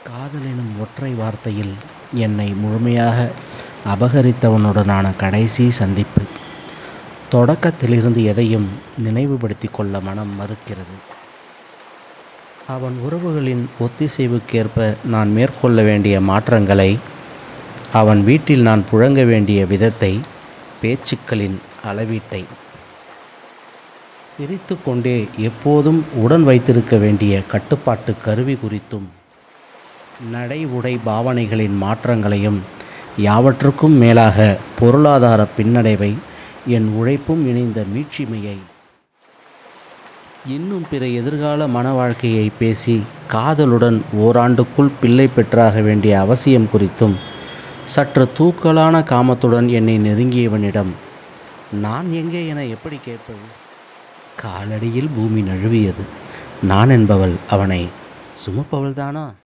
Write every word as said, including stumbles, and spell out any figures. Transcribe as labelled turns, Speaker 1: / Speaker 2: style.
Speaker 1: காதல் எனும் ஒற்றை வார்த்தையில் என்னை முழுமையாக அபகரித்தவனுடனான கடைசி சந்திப்பு. தொடக்கத்திலிருந்து எதையும் நினைவுபடுத்தி கொள்ள மனம் மறுக்கிறது. அவன் உறவுகளின் ஒத்திசைவுக்கேற்ப நான் மேற்கொள்ள வேண்டிய மாற்றங்களை, அவன் வீட்டில் நான் புழங்க வேண்டிய விதத்தை, பேச்சுக்களின் அளவீட்டை, சிரித்து கொண்டே எப்போதும் உடன் வைத்திருக்க வேண்டிய கட்டுப்பாட்டு கருவி குறித்தும், நடை உடை பாவனைகளின் மாற்றங்களையும், யாவற்றுக்கும் மேலாக பொருளாதார பின்னடைவை, என் உழைப்பும் இணைந்த மீட்சிமையை, இன்னும் பிற எதிர்கால மன வாழ்க்கையை பேசி காதலுடன் ஓராண்டுக்குள் பிள்ளை பெற்றாக வேண்டிய அவசியம் குறித்தும் சற்று தூக்கலான காமத்துடன் என்னை நெருங்கியவனிடம் நான் எங்கே என எப்படி கேட்பது? காலடியில் பூமி நழுவியது. நான் என்பவள் அவனை சுமப்பவள்தானா?